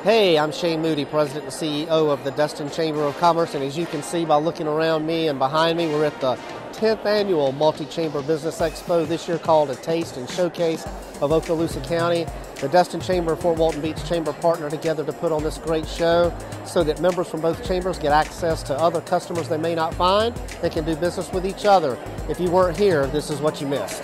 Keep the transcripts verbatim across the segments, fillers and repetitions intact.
Hey, I'm Shane Moody, President and C E O of the Destin Chamber of Commerce, and as you can see by looking around me and behind me, we're at the tenth Annual Multi-Chamber Business Expo, this year called a Taste and Showcase of Okaloosa County. The Destin Chamber and Fort Walton Beach Chamber partner together to put on this great show so that members from both chambers get access to other customers they may not find and can do business with each other. If you weren't here, this is what you missed.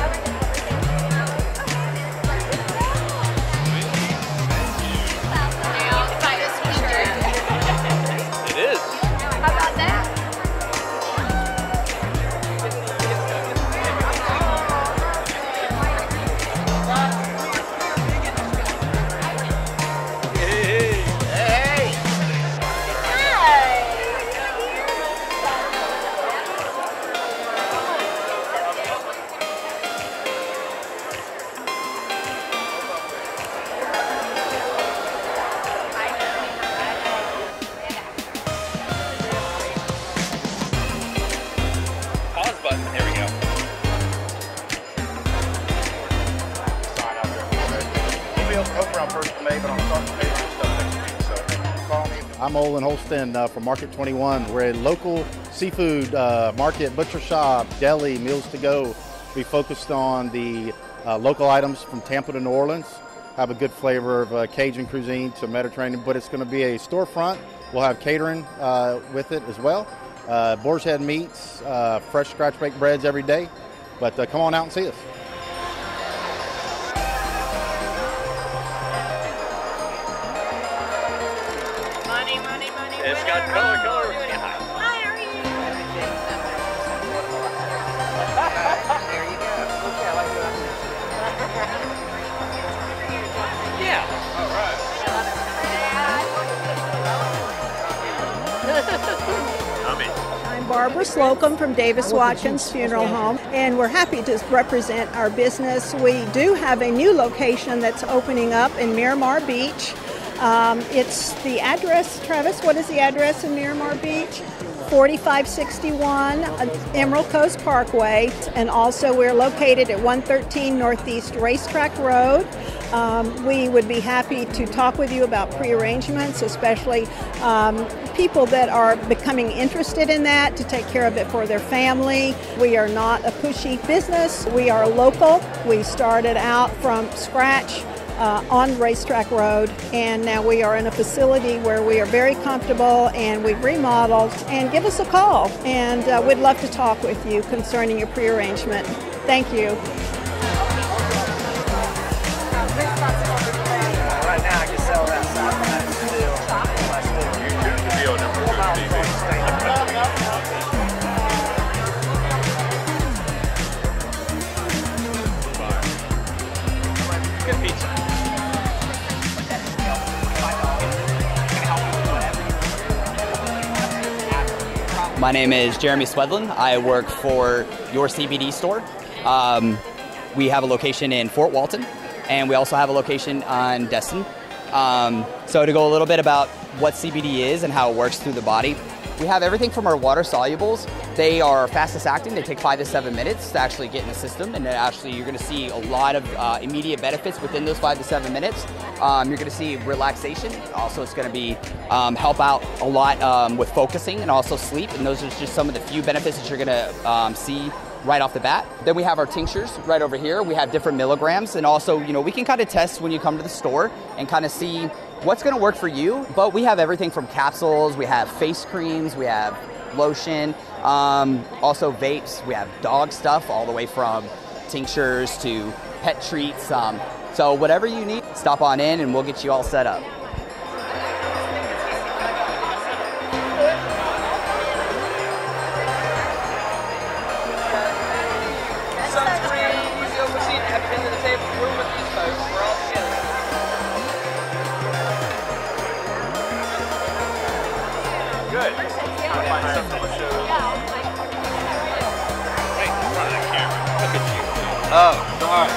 I'm Olin Holston uh, from Market twenty-one. We're a local seafood uh, market, butcher shop, deli, meals to go. We focused on the uh, local items from Tampa to New Orleans. Have a good flavor of uh, Cajun cuisine to Mediterranean, but it's going to be a storefront. We'll have catering uh, with it as well. Uh, boar's head meats, uh, fresh scratch baked breads every day. But uh, come on out and see us. It's got color, color. Hi, how are you? There you go. Okay, I like that. Yeah. All right. I'm Barbara Slocum from Davis Watkins Funeral Home, and we're happy to represent our business. We do have a new location that's opening up in Miramar Beach. Um, it's the address, Travis, what is the address in Miramar Beach? forty-five sixty-one Emerald Coast Parkway, and also we're located at one thirteen Northeast Racetrack Road. Um, we would be happy to talk with you about pre-arrangements, especially um, people that are becoming interested in that, to take care of it for their family. We are not a pushy business. We are local. We started out from scratch Uh, on Racetrack Road, and now we are in a facility where we are very comfortable, and we've remodeled. And give us a call, and uh, we'd love to talk with you concerning your pre-arrangement. Thank you. Right now I can sell that side by still. By still. Video number two, Good pizza. My name is Jeremy Swedlin. I work for Your C B D store. Um, we have a location in Fort Walton, and we also have a location on Destin. Um, so to go a little bit about what C B D is and how it works through the body, we have everything from our water solubles. They are fastest acting. They take five to seven minutes to actually get in the system, and actually you're going to see a lot of uh, immediate benefits within those five to seven minutes. Um, you're going to see relaxation. Also, it's going to be um, help out a lot um, with focusing and also sleep, and those are just some of the few benefits that you're going to um, see right off the bat. Then we have our tinctures right over here. We have different milligrams, and also, you know, we can kind of test when you come to the store and kind of see what's going to work for you. But we have everything from capsules, we have face creams, we have lotion, um, also vapes, we have dog stuff all the way from tinctures to pet treats. Um, so whatever you need, stop on in and we'll get you all set up. Good. I'll find something to show. Hey, in front of the camera. Look at you. Oh, sorry.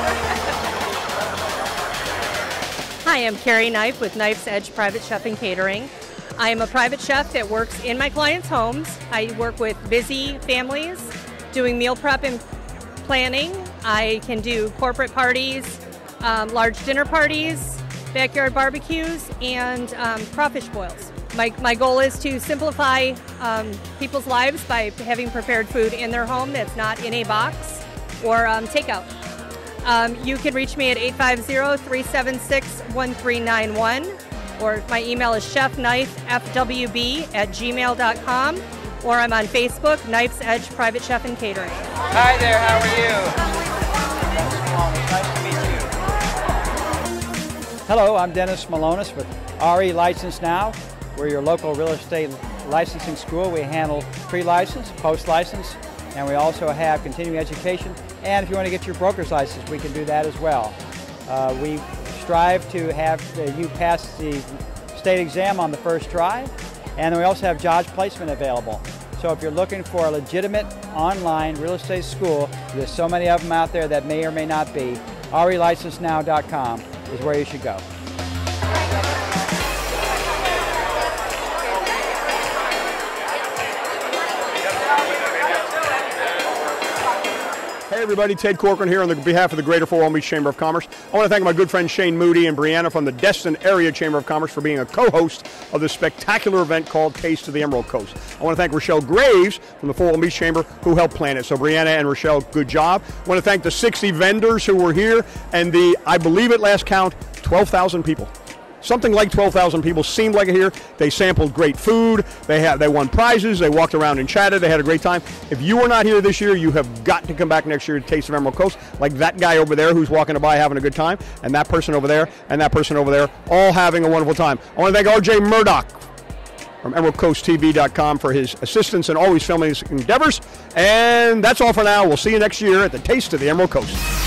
Hi, I'm Carrie Knife with Knife's Edge Private Chef and Catering. I am a private chef that works in my clients' homes. I work with busy families doing meal prep and planning. I can do corporate parties, um, large dinner parties, backyard barbecues, and um, crawfish boils. My, my goal is to simplify um, people's lives by having prepared food in their home that's not in a box or um, takeout. Um, you can reach me at eight five zero, three seven six, one three nine one, or my email is chef knife f w b at gmail dot com, or I'm on Facebook, Knife's Edge Private Chef and Catering. Hi there, how are you? Nice to meet you. Hello, I'm Dennis Malonis with R E License Now. We're your local real estate licensing school. We handle pre-license, post-license, and we also have continuing education. And if you want to get your broker's license, we can do that as well. Uh, we strive to have uh, you pass the state exam on the first try, and then we also have job placement available. So if you're looking for a legitimate online real estate school, there's so many of them out there that may or may not be, R E license now dot com is where you should go. Hey everybody, Ted Corcoran here on the behalf of the Greater Fort Walton Beach Chamber of Commerce. I want to thank my good friend Shane Moody and Brianna from the Destin Area Chamber of Commerce for being a co-host of this spectacular event called Taste of the Emerald Coast. I want to thank Rochelle Graves from the Fort Walton Beach Chamber who helped plan it. So Brianna and Rochelle, good job. I want to thank the sixty vendors who were here and the, I believe at last count, twelve thousand people. Something like twelve thousand people seemed like it here. They sampled great food. They had, they won prizes. They walked around and chatted. They had a great time. If you were not here this year, you have got to come back next year to Taste of Emerald Coast, like that guy over there who's walking by having a good time, and that person over there, and that person over there, all having a wonderful time. I want to thank R J Murdock from emerald coast t v dot com for his assistance in always filming his endeavors. And that's all for now. We'll see you next year at the Taste of the Emerald Coast.